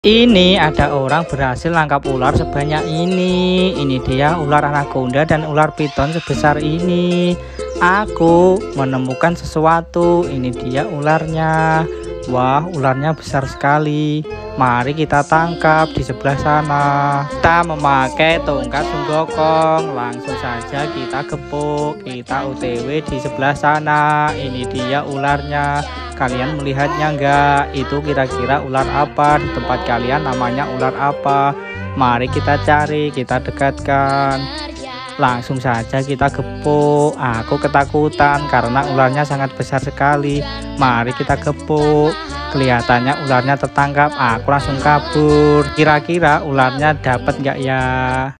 Ini ada orang berhasil nangkap ular sebanyak ini. Ini dia ular anaconda dan ular piton sebesar ini. Aku menemukan sesuatu. Ini dia ularnya. Wah, ularnya besar sekali. Mari kita tangkap di sebelah sana. Kita memakai tongkat sunggokong. Langsung saja kita gepuk. Kita OTW di sebelah sana. Ini dia ularnya. Kalian melihatnya enggak? Itu kira-kira ular apa? Di tempat kalian namanya ular apa? Mari kita cari, kita dekatkan. Langsung saja kita gepuk. Aku ketakutan karena ularnya sangat besar sekali. Mari kita gepuk. Kelihatannya ularnya tertangkap. Aku langsung kabur. Kira-kira ularnya dapat enggak ya?